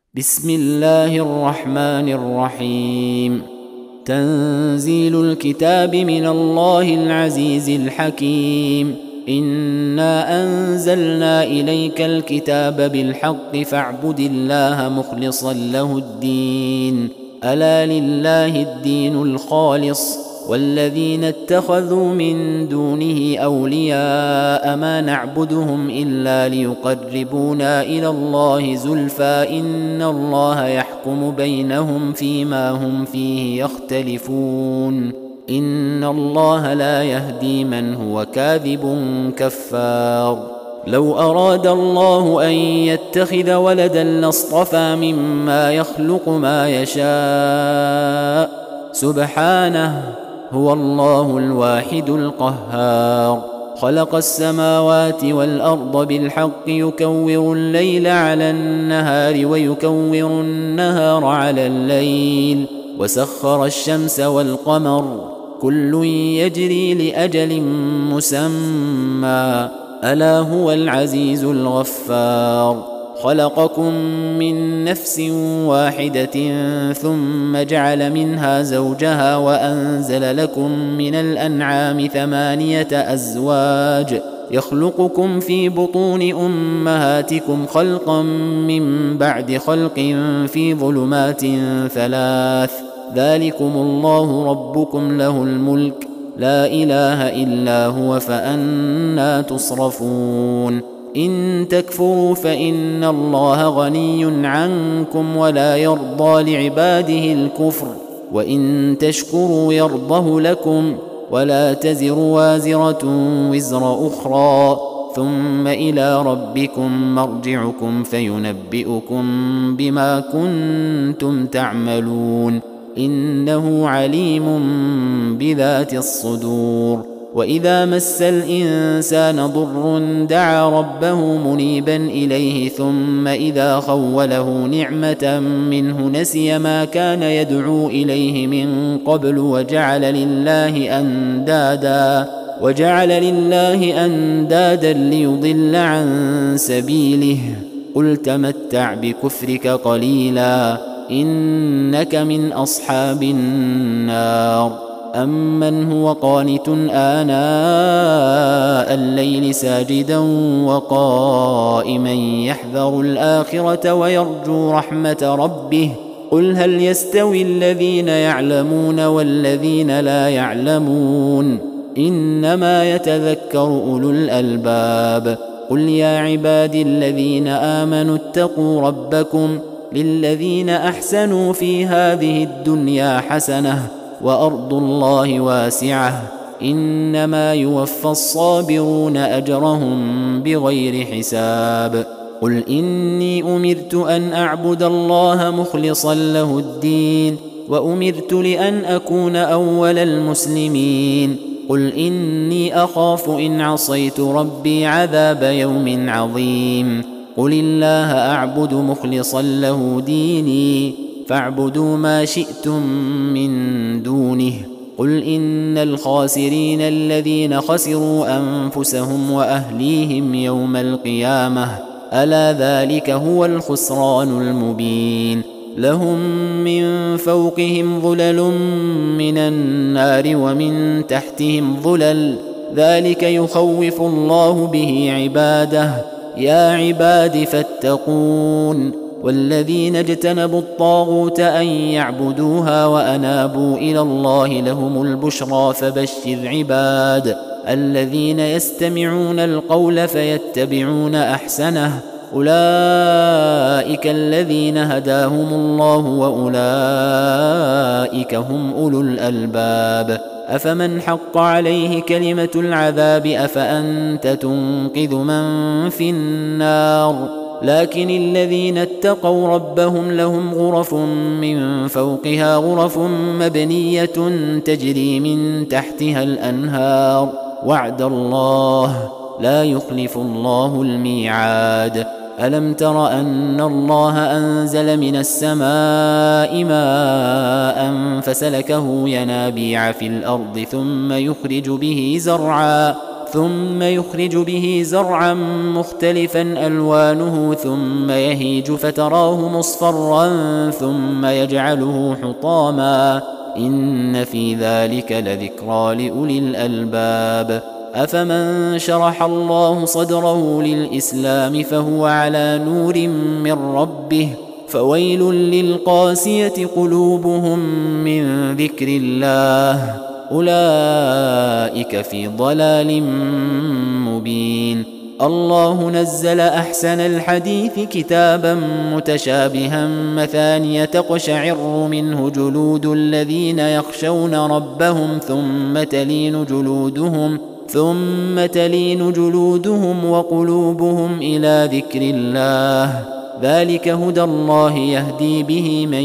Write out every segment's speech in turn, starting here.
بسم الله الرحمن الرحيم. تنزيل الكتاب من الله العزيز الحكيم. إنا أنزلنا إليك الكتاب بالحق فاعبد الله مخلصا له الدين. ألا لله الدين الخالص والذين اتخذوا من دونه أولياء ما نعبدهم إلا ليقربونا إلى الله زلفى إن الله يحكم بينهم فيما هم فيه يختلفون إن الله لا يهدي من هو كاذب كفار. لو أراد الله أن يتخذ ولدا لاصطفى مما يخلق ما يشاء سبحانه هو الله الواحد القهار. خلق السماوات والأرض بالحق يكور الليل على النهار ويكور النهار على الليل وسخر الشمس والقمر كل يجري لأجل مسمى ألا هو العزيز الغفار. خلقكم من نفس واحدة ثم جعل منها زوجها وأنزل لكم من الأنعام 8 أزواج يخلقكم في بطون أمهاتكم خلقا من بعد خلق في ظلمات 3 ذلكم الله ربكم له الملك لا إله إلا هو فأنى تصرفون. إن تكفروا فإن الله غني عنكم ولا يرضى لعباده الكفر وإن تشكروا يرضه لكم ولا تزر وازرة وزر أخرى ثم إلى ربكم مرجعكم فينبئكم بما كنتم تعملون إنه عليم بذات الصدور. وإذا مس الإنسان ضر دعا ربه منيبا إليه ثم إذا خوله نعمة منه نسي ما كان يدعو إليه من قبل وجعل لله أندادا ليضل عن سبيله قل تمتع بكفرك قليلا إنك من أصحاب النار. أمن هو قانت آناء الليل ساجدا وقائما يحذر الآخرة ويرجو رحمة ربه قل هل يستوي الذين يعلمون والذين لا يعلمون إنما يتذكر أولو الألباب. قل يا عبادي الذين آمنوا اتقوا ربكم للذين أحسنوا في هذه الدنيا حسنة وأرض الله واسعة إنما يوفى الصابرون أجرهم بغير حساب. قل إني أمرت أن أعبد الله مخلصا له الدين وأمرت لأن أكون أول المسلمين. قل إني أخاف إن عصيت ربي عذاب يوم عظيم. قل الله أعبد مخلصا له ديني فاعبدوا ما شئتم من دونه. قل إن الخاسرين الذين خسروا أنفسهم وأهليهم يوم القيامة ألا ذلك هو الخسران المبين. لهم من فوقهم ظلل من النار ومن تحتهم ظلل ذلك يخوف الله به عباده يا عباد فاتقون. والذين اجتنبوا الطاغوت أن يعبدوها وأنابوا إلى الله لهم البشرى فبشر عباد الذين يستمعون القول فيتبعون أحسنه أولئك الذين هداهم الله وأولئك هم أولو الألباب. أفمن حق عليه كلمة العذاب أفأنت تنقذ من في النار لكن الذين اتقوا ربهم لهم غرف من فوقها غرف مبنية تجري من تحتها الأنهار وعد الله لا يخلف الله الميعاد. ألم تر أن الله أنزل من السماء ماء فسلكه ينابيع في الأرض ثم يخرج به زرعا ثم يخرج به زرعا مختلفا ألوانه ثم يهيج فتراه مصفرا ثم يجعله حطاما إن في ذلك لذكرى لأولي الألباب أفمن شرح الله صدره للإسلام فهو على نور من ربه فويل للقاسية قلوبهم من ذكر الله أولئك في ضلال مبين الله نزل أحسن الحديث كتابا متشابها مثانية تقشعر منه جلود الذين يخشون ربهم ثم تلين جلودهم وقلوبهم إلى ذكر الله ذلك هدى الله يهدي به من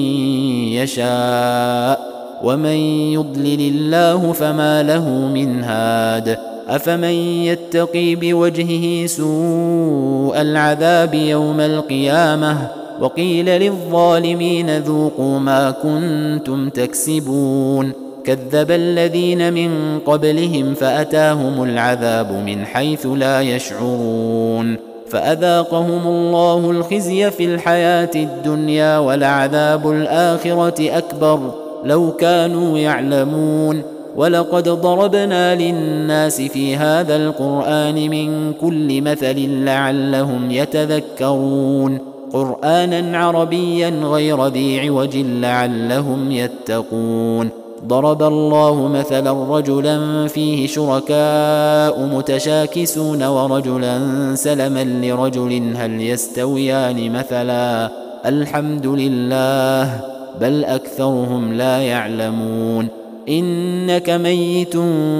يشاء ومن يضلل الله فما له من هاد أفمن يتقي بوجهه سوء العذاب يوم القيامة وقيل للظالمين ذوقوا ما كنتم تكسبون كذب الذين من قبلهم فأتاهم العذاب من حيث لا يشعرون فأذاقهم الله الخزي في الحياة الدنيا ولعذاب الآخرة أكبر لو كانوا يعلمون ولقد ضربنا للناس في هذا القرآن من كل مثل لعلهم يتذكرون قرآنا عربيا غير ذي عوج لعلهم يتقون ضرب الله مثلا رجلا فيه شركاء متشاكسون ورجلا سلما لرجل هل يستويان مثلا الحمد لله بل أكثرهم لا يعلمون إنك ميت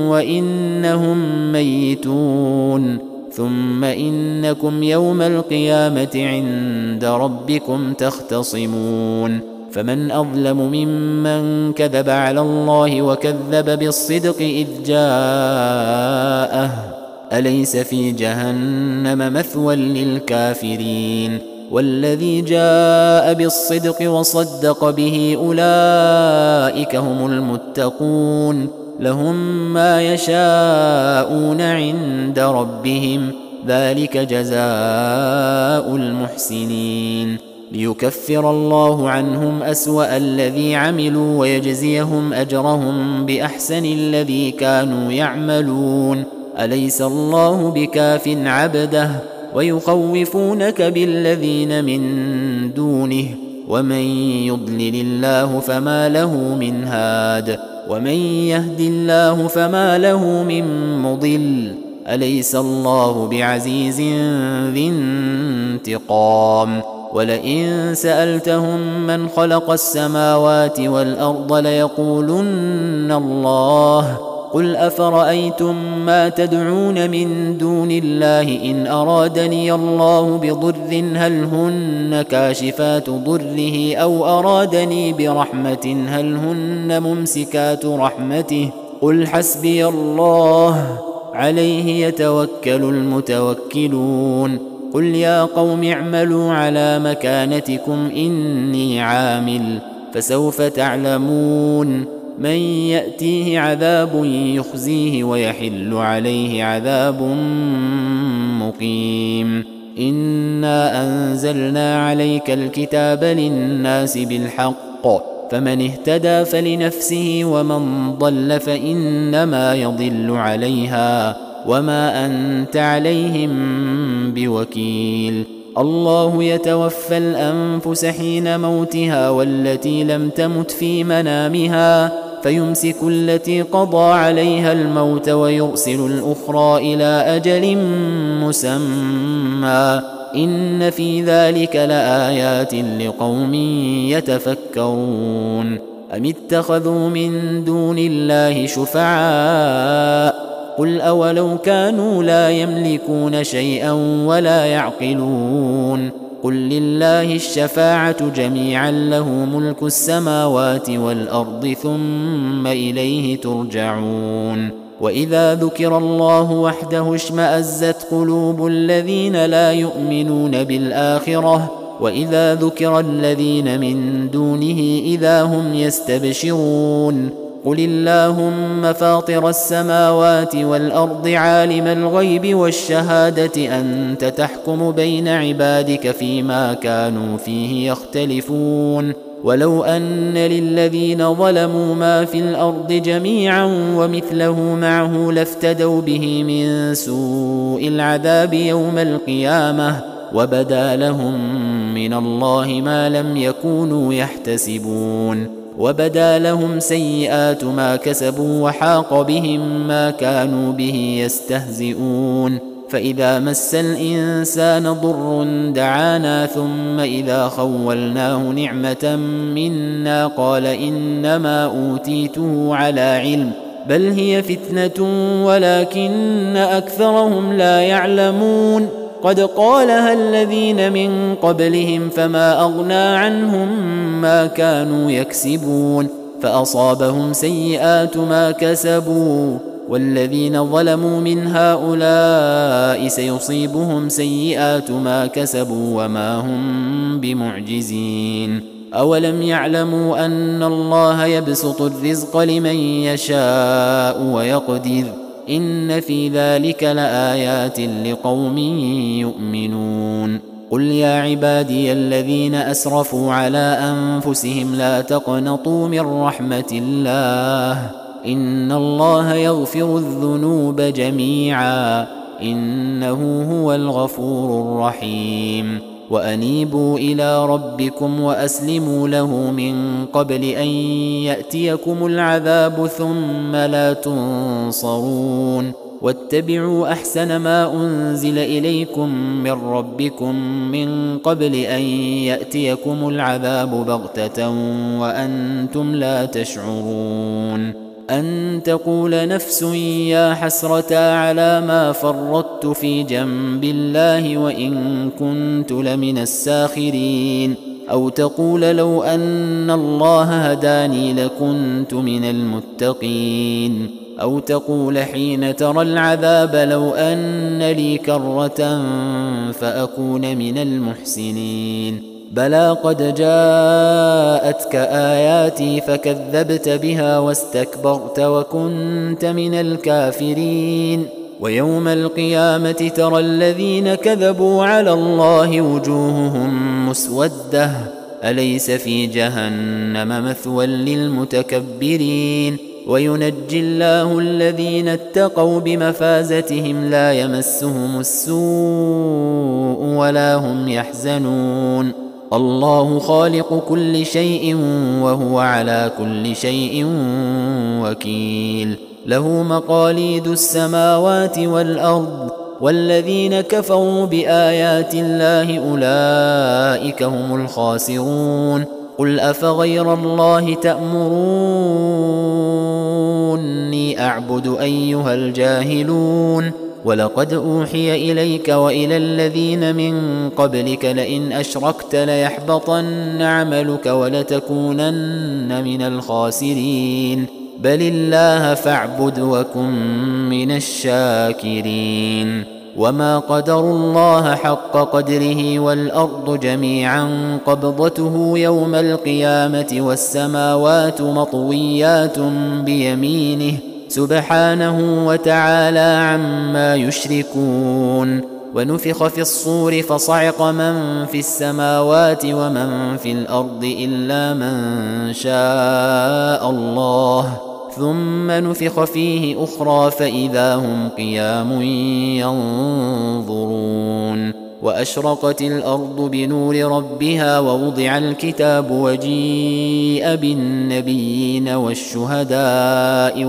وإنهم ميتون ثم إنكم يوم القيامة عند ربكم تختصمون فمن أظلم ممن كذب على الله وكذب بالصدق إذ جاءه أليس في جهنم مثوى للكافرين والذي جاء بالصدق وصدق به أولئك هم المتقون لهم ما يشاءون عند ربهم ذلك جزاء المحسنين ليكفر الله عنهم أسوأ الذي عملوا ويجزيهم أجرهم بأحسن الذي كانوا يعملون أليس الله بكاف عبده ويخوفونك بالذين من دونه ومن يضلل الله فما له من هاد ومن يهد الله فما له من مضل أليس الله بعزيز ذي انتقام ولئن سألتهم من خلق السماوات والأرض ليقولن الله قل أفرأيتم ما تدعون من دون الله إن أرادني الله بضر هل هن كاشفات ضره أو أرادني برحمة هل هن ممسكات رحمته قل حسبي الله عليه يتوكل المتوكلون قل يا قوم اعملوا على مكانتكم إني عامل فسوف تعلمون من يأتيه عذاب يخزيه ويحل عليه عذاب مقيم إنا أنزلنا عليك الكتاب للناس بالحق فمن اهتدى فلنفسه ومن ضل فإنما يضل عليها وما أنت عليهم بوكيل الله يتوفى الأنفس حين موتها والتي لم تمت في منامها فيمسك التي قضى عليها الموت ويرسل الأخرى إلى أجل مسمى إن في ذلك لآيات لقوم يتفكرون أم اتخذوا من دون الله شفعاء قل أولو كانوا لا يملكون شيئا ولا يعقلون قل لله الشفاعة جميعا له ملك السماوات والأرض ثم إليه ترجعون وإذا ذكر الله وحده اشمأزت قلوب الذين لا يؤمنون بالآخرة وإذا ذكر الذين من دونه إذا هم يستبشرون قل اللهم فاطر السماوات والأرض عالم الغيب والشهادة أنت تحكم بين عبادك فيما كانوا فيه يختلفون ولو أن للذين ظلموا ما في الأرض جميعا ومثله معه لافتدوا به من سوء العذاب يوم القيامة وبدا لهم من الله ما لم يكونوا يحتسبون وبدا لهم سيئات ما كسبوا وحاق بهم ما كانوا به يستهزئون فإذا مس الإنسان ضر دعانا ثم إذا خولناه نعمة منا قال إنما أوتيته على علم بل هي فتنة ولكن أكثرهم لا يعلمون قد قالها الذين من قبلهم فما أغنى عنهم ما كانوا يكسبون فأصابهم سيئات ما كسبوا والذين ظلموا من هؤلاء سيصيبهم سيئات ما كسبوا وما هم بمعجزين أولم يعلموا أن الله يبسط الرزق لمن يشاء ويقدر إن في ذلك لآيات لقوم يؤمنون قل يا عبادي الذين أسرفوا على أنفسهم لا تقنطوا من رحمة الله إن الله يغفر الذنوب جميعا إنه هو الغفور الرحيم وأنيبوا إلى ربكم وأسلموا له من قبل أن يأتيكم العذاب ثم لا تنصرون واتبعوا أحسن ما أنزل إليكم من ربكم من قبل أن يأتيكم العذاب بغتة وأنتم لا تشعرون أن تقول نفس يا حسرة على ما فرطت في جنب الله وإن كنت لمن الساخرين أو تقول لو أن الله هداني لكنت من المتقين أو تقول حين ترى العذاب لو أن لي كرة فأكون من المحسنين بلى قد جاءتك آياتي فكذبت بها واستكبرت وكنت من الكافرين ويوم القيامة ترى الذين كذبوا على الله وجوههم مسودة أليس في جهنم مثوى للمتكبرين وينجي الله الذين اتقوا بمفازتهم لا يمسهم السوء ولا هم يحزنون الله خالق كل شيء وهو على كل شيء وكيل له مقاليد السماوات والأرض والذين كفروا بآيات الله أولئك هم الخاسرون قل أفغير الله تأمروني أعبد أيها الجاهلون ولقد أوحي إليك وإلى الذين من قبلك لئن أشركت ليحبطن عملك ولتكونن من الخاسرين بل الله فاعبد وكن من الشاكرين وما قدروا الله حق قدره والأرض جميعا قبضته يوم القيامة والسماوات مطويات بيمينه سبحانه وتعالى عما يشركون ونفخ في الصور فصعق من في السماوات ومن في الأرض إلا من شاء الله ثم نفخ فيه أخرى فإذا هم قيام ينظرون وأشرقت الأرض بنور ربها ووضع الكتاب وجيء بالنبيين والشهداء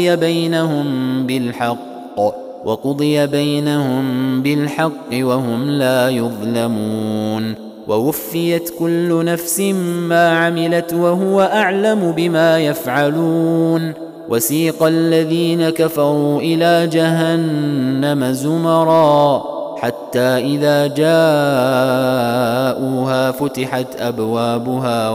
وقضي بينهم بالحق وهم لا يظلمون ووفيت كل نفس ما عملت وهو أعلم بما يفعلون وسيق الذين كفروا إلى جهنم زمرا حتى إذا جاءوها فتحت أبوابها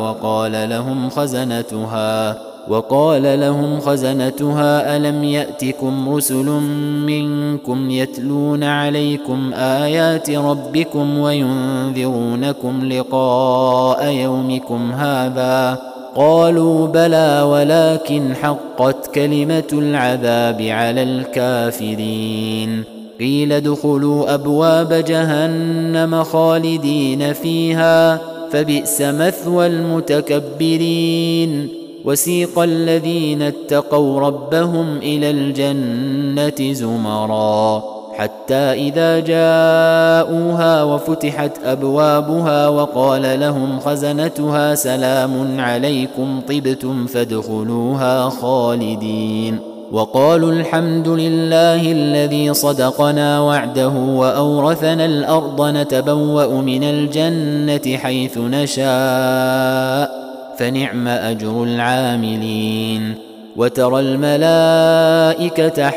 وقال لهم خزنتها ألم يأتكم رسل منكم يتلون عليكم آيات ربكم وينذرونكم لقاء يومكم هذا قالوا بلى ولكن حقت كلمة العذاب على الكافرين. قيل ادخلوا أبواب جهنم خالدين فيها فبئس مثوى المتكبرين. وسيق الذين اتقوا ربهم إلى الجنة زمرا حتى إذا جاءوها وفتحت أبوابها وقال لهم خزنتها سلام عليكم طبتم فادخلوها خالدين. وقالوا الحمد لله الذي صدقنا وعده وأورثنا الأرض نتبوأ من الجنة حيث نشاء فنعم أجر العاملين. وترى الملائكة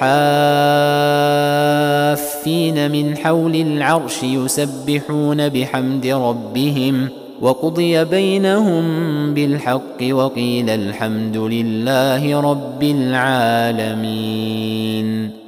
حافين من حول العرش يسبحون بحمد ربهم وقضي بينهم بالحق وقيل الحمد لله رب العالمين.